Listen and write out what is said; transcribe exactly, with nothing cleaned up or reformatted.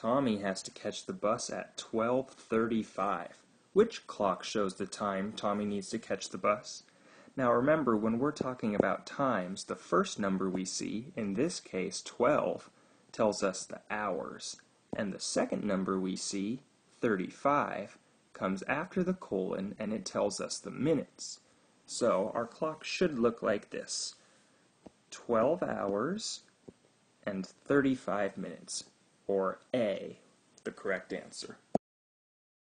Tommy has to catch the bus at twelve thirty-five. Which clock shows the time Tommy needs to catch the bus? Now remember, when we're talking about times, the first number we see, in this case twelve, tells us the hours, and the second number we see, thirty-five, comes after the colon and it tells us the minutes. So our clock should look like this: twelve hours and thirty-five minutes, or A, the correct answer.